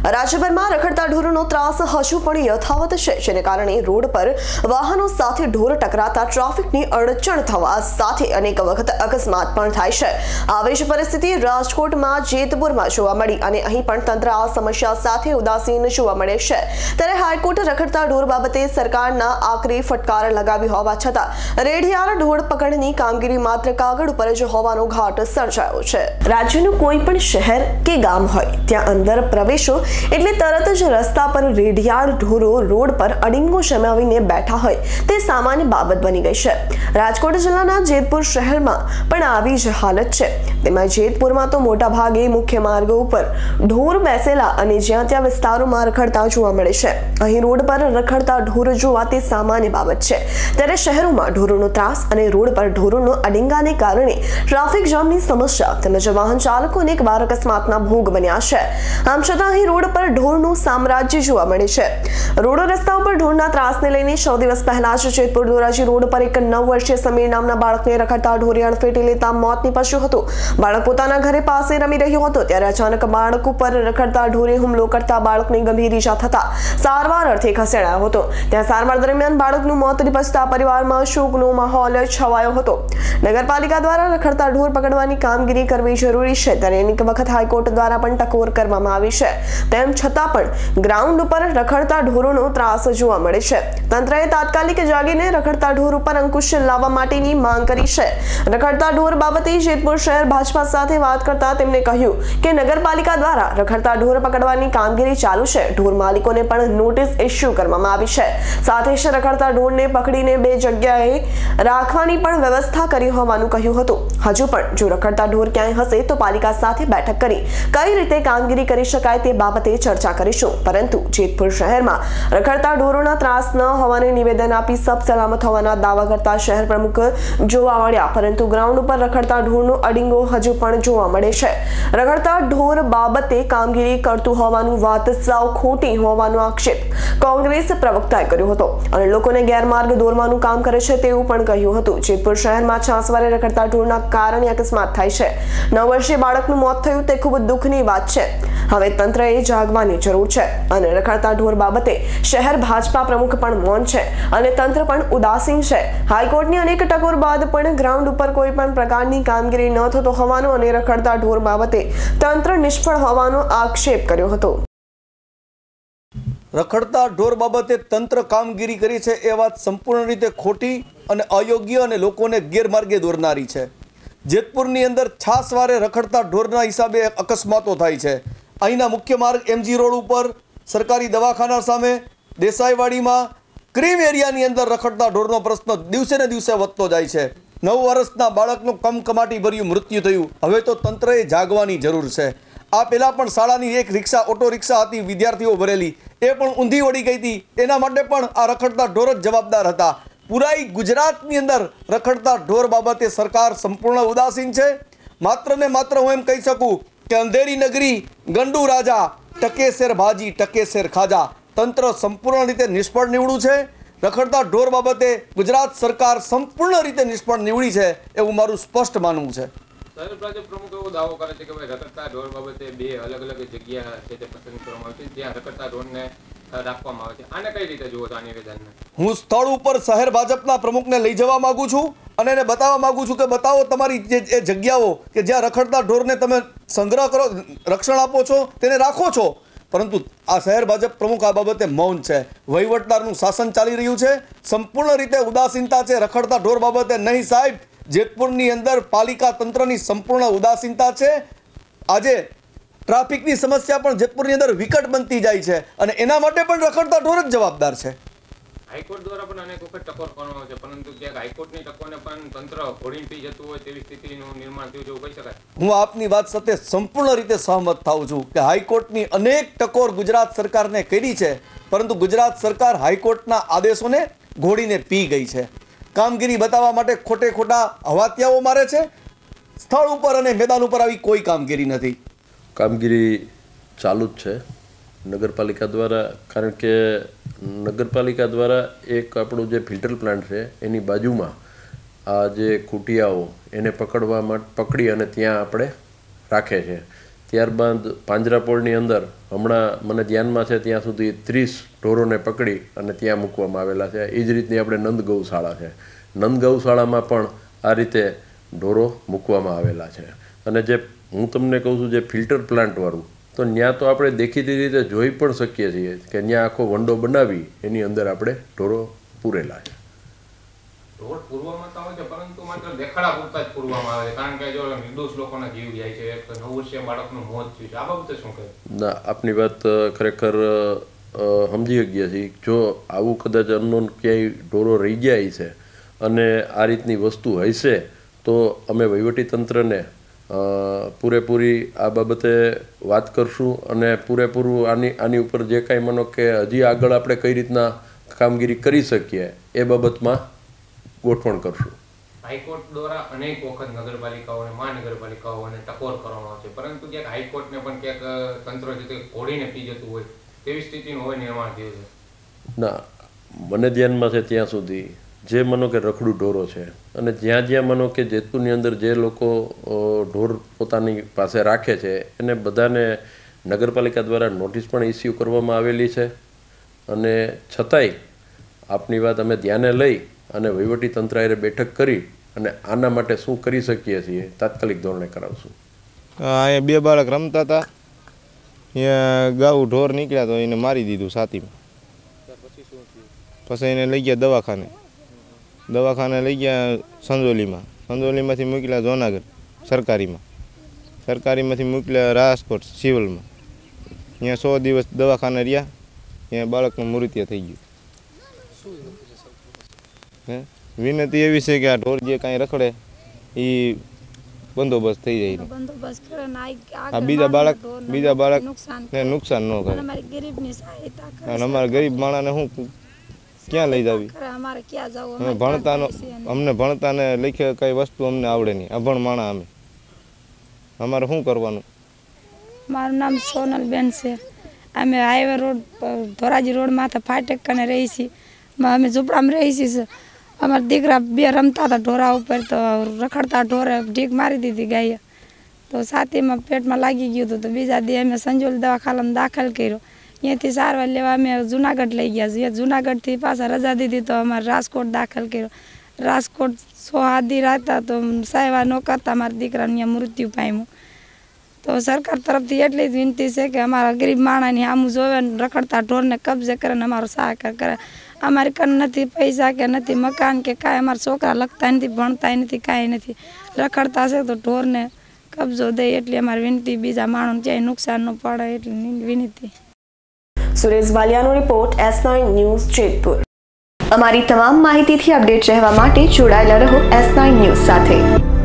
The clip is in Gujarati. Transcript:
રાજ્યભરમાં રખડતા ઢોરોનો ત્રાસ હજુ પણ યથાવત છે, જેને કારણે રોડ પર વાહનો સાથે ઢોર ટકરાતા ટ્રાફિકની અડચણ થવા સાથે અનેક વખત અકસ્માત પણ થાય છે। આવી જ પરિસ્થિતિ રાજકોટમાં જેતપુરમાં જોવા મળી અને અહીં પણ તંત્ર આ સમસ્યા સાથે ઉદાસીન જોવા મળે છે। ત્યારે હાઈકોર્ટ રખડતા ઢોર બાબતે સરકારના આકરી ફટકાર લગાવી હોવા છતાં રેડિયાળ ઢોર પકડની કામગીરી માત્ર કાગળ ઉપર જ હોવાનો ઘાટ સર્જાયો છે। રાજ્યનું કોઈ પણ શહેર કે ગામ હોય ત્યાં અંદર પ્રવેશો એટલે તરત જ રસ્તા પર રેડિયાળ ઢોરો રોડ પર અડીંગો જમાવીને બેઠા હોય તે સામાન્ય બાબત બની ગઈ છે। રાજકોટ જિલ્લાના જેતપુર શહેરમાં પણ આવી જ હાલત છે। તેમાં જેતપુરમાં તો મોટા ભાગે મુખ્ય માર્ગો ઉપર ઢોર બેસેલા અને જ્યાં ત્યાં વિસ્તારોમાં રખડતા જોવા મળે છે। અહીં રોડ પર રખડતા ઢોર જોવા તે સામાન્ય બાબત છે। ત્યારે શહેરોમાં ઢોરોનો ત્રાસ અને રોડ પર ઢોરોનો અડીંગાને કારણે ટ્રાફિક જામની સમસ્યા તેમજ વાહન ચાલકો અનેકવાર અકસ્માતના ભોગ બન્યા છે। આમ છતાં અહીં રોડ પર ઢોરનું સામ્રાજ્ય જોવા મળે છે। રોડ રસ્તા ઉપર ઢોરના ત્રાસને લઈને 6 દિવસ પહેલા જ જેતપુર ધોરાજી રોડ પર એક 9 વર્ષીય સમીર નામના બાળકને રખડતા ઢોરે અડફેટે લેતા મોત નીપજ્યું હતું। બાળક પોતાના ઘરે પાસે રમી રહ્યો હતો ત્યારે અચાનક બાળક ઉપર રખડતા ઢોરે હુમલો કરતા બાળકને ગંભીર ઈજા થતા સારવાર અર્થે ખસેડાયો હતો। ત્યાં સારવાર દરમિયાન બાળકનું મોત નીપજતા પરિવારમાં શોકનો માહોલ છવાયો હતો। નગરપાલિકા દ્વારા રખડતા ઢોર પકડવાની કામગીરી કરવી જરૂરી છે, ત્યારે અનેક વખત હાઈકોર્ટ દ્વારા પણ ટકોર કરવામાં આવી છે। તેમ છતાં પણ ગ્રાઉન્ડ ઉપર રખડતા ઢોરોનો ત્રાસ જોવા મળે છે। તંત્રએ તાત્કાલિક જાગીને રખડતા ઢોર ઉપર અંકુશ લાવવા માટેની માંગ કરી છે। રખડતા ઢોર બાબતે જેતપુર શહેર ભાજપા સાથે વાત કરતા તેમણે કહ્યું કે નગરપાલિકા દ્વારા રખડતા ઢોર પકડવાની કામગીરી ચાલુ છે। ઢોર માલિકોને પણ નોટિસ ઇસ્યુ કરવામાં આવી છે। સાથે જ રખડતા ઢોરને પકડીને 2 જગ્યાએ રાખવાની પણ વ્યવસ્થા કરી હોવાનું કહ્યું હતું। હજુ પણ જો રખડતા ઢોર ક્યાંય હશે તો પાલિકા સાથે બેઠક કરી કઈ રીતે કામગીરી કરી શકાય તે બાબતે ચર્ચા કરીશું। પરંતુ જેતપુર શહેરમાં રખડતા ઢોરોના ત્રાસ ન હોવાને નિવેદન આપી સબ સલામત હોવાના દાવા કરતા શહેર પ્રમુખ જોવા મળ્યા, પરંતુ ગ્રાઉન્ડ ઉપર રખડતા ઢોરનો અડીંગો હજુ પણ જોવા મળે છે। રખડતા ઢોર બાબતે કામગીરી કરતું હોવાનું વાત સાવ ખોટી હોવાનો આક્ષેપ કોંગ્રેસ પ્રવક્તાએ કર્યો હતો અને લોકોને ગેરમાર્ગ દોરવાનું કામ કરે છે તેવું પણ કહ્યું હતું। જેતપુર શહેરમાં 6 વારે રખડતા ઢોરના કારણે અકસ્માત થાય છે। 9 વર્ષીય બાળકનું મોત થયું તે ખૂબ દુઃખની વાત છે। હવે તંત્રએ જાગવાની જરૂર છે અને રખડતા ઢોર બાબતે શહેર ભાજપા પ્રમુખ પણ મૌન છે અને તંત્ર પણ ઉદાસીન છે। હાઈકોર્ટની અનેક ટકોર બાદ પણ ગ્રાઉન્ડ ઉપર કોઈ પણ પ્રકારની કામગીરી ન થતો હોવાનો અને રખડતા ઢોર બાબતે તંત્ર નિષ્ફળ હોવાનો આક્ષેપ કર્યો હતો। રખડતા ઢોર બાબતે તંત્ર કામગીરી કરી છે એ વાત સંપૂર્ણ રીતે ખોટી અને અયોગ્ય અને લોકોને ગેરમાર્ગે દોરનારી છે। જેતપુરની અંદર છાસવારે રખડતા ઢોરના હિસાબે અકસ્માતો થાય છે। અહીંના મુખ્ય માર્ગ MG રોડ ઉપર સરકારી દવાખાના સામે દેસાઈવાડીમાં ક્રીમ એરિયાની અંદર રખડતા ઢોરનો પ્રશ્ન દિવસે ને દિવસે વધતો જાય છે। 9 વર્ષના બાળકનું કમકમાટી ભર્યું મૃત્યુ થયું। હવે તો તંત્રએ જાગવાની જરૂર છે। આ પહેલાં પણ શાળાની એક રિક્ષા ઓટો રિક્ષા હતી વિદ્યાર્થીઓ ભરેલી, એ પણ ઊંધી વળી ગઈ હતી। એના માટે પણ આ રખડતા ઢોર જ જવાબદાર હતા। પૂરાઈ ગુજરાતની અંદર રખડતા ઢોર બાબતે સરકાર સંપૂર્ણ ઉદાસીન છે। માત્ર ને માત્ર હું એમ કહી શકું કે અંધેરી નગરી ગંડુ રાજા ટકે શેર ભાજી ટકે શેર ખાજા તંત્ર સંપૂર્ણ રીતે નિષ્ફળ નીવડ્યું છે। રખડતા ઢોર બાબતે ગુજરાત સરકાર સંપૂર્ણ રીતે નિષ્ફળ નીવડી છે એવું મારું સ્પષ્ટ માનવું છે। શહેર ભાજપ પ્રમુખ એવો દાવો કરે છે કે ભાઈ રખડતા ઢોર બાબતે 2 અલગ અલગ જગ્યા છે તે પસંદ કરવામાં આવે છે જ્યાં રખડતા ઢોરને રાખવામાં આવે છે। આને કઈ રીતે જુઓ છો આ નિવેદનને? હું સ્થળ ઉપર શહેર ભાજપના પ્રમુખને લઈ જવા માંગુ છું અને એને બતાવવા માંગુ છું કે બતાવો તમારી જે એ જગ્યાઓ કે જ્યાં રખડતા ઢોરને તમે સંગ્રહ કરો, રક્ષણ આપો છો, તેને રાખો છો, પરંતુ આ શહેર ભાજપ પ્રમુખ આ બાબતે મૌન છે। વહીવટદારનું શાસન ચાલી રહ્યું છે। સંપૂર્ણ રીતે ઉદાસીનતા છે રખડતા ઢોર બાબતે। નહીં સાહેબ, જેતપુરની અંદર પાલિકા તંત્રની સંપૂર્ણ ઉદાસીનતા છે। આજે ટ્રાફિકની સમસ્યા પણ જેતપુરની અંદર વિકટ બનતી જાય છે અને એના માટે પણ રખડતા ઢોર જ જવાબદાર છે। હાઈકોર્ટ દ્વારા પણ અનેક વખત ટકોર કરવામાં આવે છે, પરંતુ ક્યાંક હાઈકોર્ટની ટકોરને પણ તંત્ર ઘોડીને પી જતું હોય તેવી સ્થિતિનું નિર્માણ થયું એવું કહી શકાય। હું આપની વાત સાથે સંપૂર્ણ રીતે સહમત થાઉં છું કે હાઈકોર્ટની અનેક ટકોર ગુજરાત સરકારને કરી છે, પરંતુ ગુજરાત સરકાર હાઈકોર્ટના આદેશોને ઘોડીને પી ગઈ છે। કામગીરી બતાવવા માટે ખોટે ખોટા હવાતિયાઓ મારે છે। સ્થળ ઉપર અને મેદાન ઉપર આવી કોઈ કામગીરી નથી। કામગીરી ચાલુ જ છે નગરપાલિકા દ્વારા, કારણ કે નગરપાલિકા દ્વારા એક આપણું જે ફિલ્ટર પ્લાન્ટ છે એની બાજુમાં આ જે કુટિયાઓ એને પકડી અને ત્યાં આપણે રાખે છે, ત્યારબાદ પાંજરાપોળની અંદર હમણાં મને ધ્યાનમાં છે ત્યાં સુધી 30 ઢોરોને પકડી અને ત્યાં મૂકવામાં આવેલા છે. એ જ રીતની આપણે નંદ ગૌશાળા છે. નંદ ગૌશાળામાં પણ આ રીતે ઢોરો મૂકવામાં આવેલા છે. અને જે હું તમને કહું છું જે ફિલ્ટર પ્લાન્ટવાળું, તો ત્યાં તો આપણે દેખીતી રીતે જોઈ પણ શકીએ છીએ કે ત્યાં આખો વંડો બનાવી એની અંદર આપણે ઢોરો પૂરેલા છે. ઢોર પૂરવામાં તો આવે છે, પરંતુ માત્ર દેખાડા પૂરતા જ પૂરવામાં આવે છે, કારણ કે જો નિર્દોષ લોકોના જીવ જાય છે, એક 9 વર્ષીય બાળકનું મોત થયું છે. આ બાબતે શું કહે? ના, આપની વાત ખરેખર સમજી ગયા છીએ. જો આવું કદાચ અનનોન ક્યાંય ઢોરો રહી ગયા છે અને આ રીતની વસ્તુ હશે તો અમે વહીવટીતંત્રને પૂરેપૂરી આ બાબતે વાત કરશું અને પૂરેપૂરું આની ઉપર જે કાંઈ માનો કે હજી આગળ આપણે કઈ રીતના કામગીરી કરી શકીએ એ બાબતમાં ગોઠવણ કરશું. હાઈકોર્ટ દ્વારા અનેક વખત નગરપાલિકાઓને મહાનગરપાલિકાઓને ટકોર કરવામાં આવે છે, પરંતુ ક્યાંક હાઈકોર્ટને પણ ક્યાંક તંત્ર છે તે ઘોડીને પી જતું હોય તેવી સ્થિતિનું હોય નિર્માણ થયું છે. ના, મને ધ્યાનમાં છે ત્યાં સુધી જે માનો કે રખડું ઢોરો છે અને જ્યાં માનો કે જેતપુરની અંદર જે લોકો ઢોર પોતાની પાસે રાખે છે એને બધાને નગરપાલિકા દ્વારા નોટિસ પણ ઇસ્યુ કરવામાં આવેલી છે. અને છતાંય આપની વાત અમે ધ્યાને લઈ અને વહીવટીતંત્ર હારે બેઠક કરી અને આના માટે શું કરી શકીએ છીએ તાત્કાલિક ધોરણે કરાવશું. અહીંયા 2 બાળક રમતા હતા, અહીંયા ગાઉ ઢોર નીકળ્યા તો એને મારી દીધું છાતીમાં. પછી એને લઈ ગયા દવાખાને લઈ ગયા સંજોલીમાંથી મોકલ્યા જૂનાગઢ સરકારીમાંથી મોકલ્યા રાજકોટ સિવિલમાં. અહીંયા 100 દિવસ દવાખાને રહ્યા, ત્યાં બાળકનું મૃત્યુ થઈ ગયું. વિનંતી એવી છે કે આ ઢોર જે કાંઈ રખડે એ બંદોબસ્ત થઈ જાય. બીજા બાળકને નુકસાન ન કરે. અને અમારા ગરીબ માણસને શું ક્યાં લઈ જાવી? અમને ભણતાને લખે કઈ વસ્તુ અમને આવડે નહીં. અભણ માણસ અમારે શું કરવાનું? મારું નામ સોનલબેન છે. અમે હાઈવે રોડ ધોરાજી રોડ માથે ફાટક કને રહી છીએ. અમે ઝૂંપડામાં રહી છીએ. અમારા દીકરા 2 રમતા હતા ઢોરા ઉપર, તો રખડતા ઢોરે ઢીક મારી દીધી ગાયે, તો છાતીમાં પેટમાં લાગી ગયું હતું. તો બીજા દી અમે સંજોલ દવાખાનામાં દાખલ કર્યો. અહીંયાથી સારવાર લેવા અમે જૂનાગઢ લઈ ગયા. જૂનાગઢથી પાછા રજા દીધી તો અમારે રાજકોટ દાખલ કર્યો. રાજકોટ 6 દી રાતા તો સાયવા ન કરતા મારા દીકરાને અહીંયા મૃત્યુ પામ્યું. તો સરકાર તરફથી એટલી જ વિનંતી છે કે અમારા ગરીબ માણસની આમું જોવે ને રખડતા ઢોરને કબજે કરે ને અમારો સહકાર કરે. અમારી કન નથી પૈસા કે નથી મકાન કે કાંઈ, અમારા છોકરા લખતા નથી, ભણતા નથી, કાંઈ નથી, રખડતા છે તો ઢોરને કબજો દે એટલી અમારી વિનંતી. બીજા માણસને ક્યાંય નુકસાન ન પડે એટલી વિનંતી. સુરેશ વાલિયાનો રિપોર્ટ, S9 ન્યૂઝ, જેતપુર. અમારી તમામ માહિતીથી અપડેટ રહેવા માટે જોડાયેલા રહો S9 ન્યૂઝ સાથે.